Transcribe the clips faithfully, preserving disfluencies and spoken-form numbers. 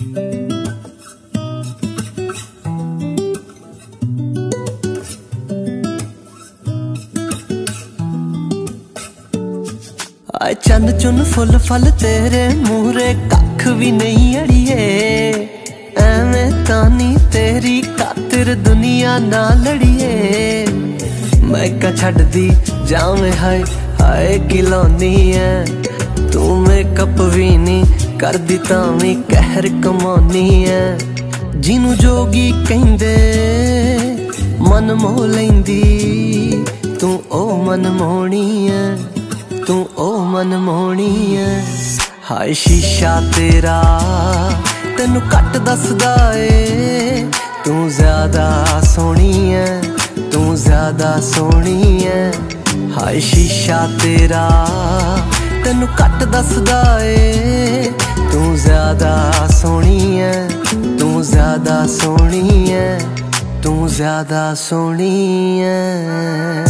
आए चंद चुन फुल फल तेरे मूरे कख भी नहीं अड़िए, एवें तानी तेरी खातिर दुनिया ना लड़िए। मैं क्या छड़ दी जावे हाय हाय किलानी है, तू मेकअप भी नहीं कर दी तावी कहर कमानी है। जिनू जोगी कहंदे मन मोह लैंदी, तू ओ मन मोहनी है, तू ओ मन मोहनी है। हाय शीशा तेरा तेनू घट दसदा ए, तू ज्यादा सोहनी है, तू ज्यादा सोहनी है। हाय शीशा तेरा तेनू घट दसदा ए, तू ज्यादा सोहनी है, तू ज्यादा सोहनी है, तू ज्यादा सोहनी है।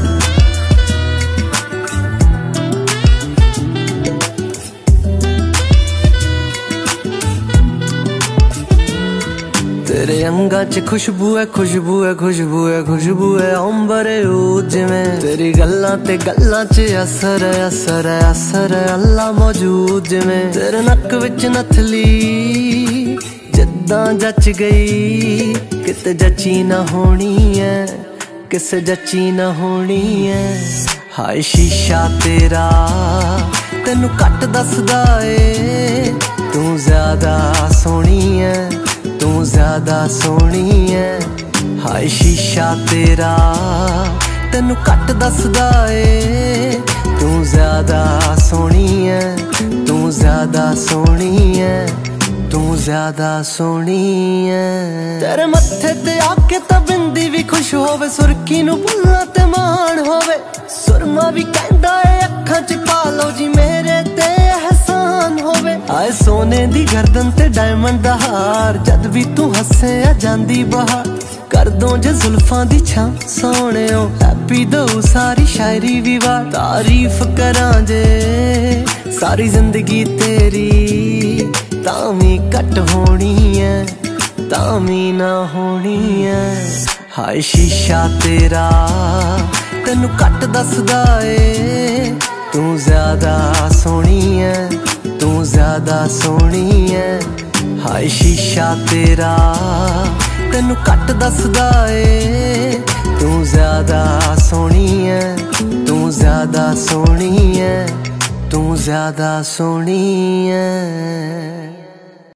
तेरे अंगा च खुशबू है खुशबू है खुशबू है खुशबू है अंबर जिवें तेरी गल्लां ते गल्लां च असर है असर है असर है अल्लाह मौजूद जिवें तेरे नक विच नथली जिद्दां जच गई, किते जची ना होनी है, किसे जची ना होनी है। हाय शीशा तेरा तेनू घट दसदा ए, तू ज्यादा सोहनी है, तू ज्यादा सोहनी है। हाय शीशा तेरा तेनू घट दसदा ए, तू ज्यादा सोहनी है, तू ज्यादा सोहनी है, तू ज्यादा सोहनी है। तेरे मत्थे ते आके तां बिंदी भी खुश होवे, सुरखी नू भुल्लां ते मान होवे, सुरमा भी कहंदा ए अखां च पा लो जी मेरे ते एहसान होवे। आए सोने दी गर्दन ते डायमंड दा हार, जद भी तू हसे आ जांदी बहार, कर दो जे जुल्फां दी छां सोहणियो, हैप्पी दो सारी शायरी भी वार। तारीफ करां जे सारी जिंदगी तेरी, तामी घट होनी है, तामी ना होनी है। हाय शीशा तेरा तेनू घट दसदा ए, तू ज्यादा सोहनी है, तू ज्यादा सोहनी है। हाय शीशा तेरा तेनू घट दसदा ए, तू ज्यादा सोहनी है, तू ज्यादा सोहनी है, तू ज्यादा सोहनी है।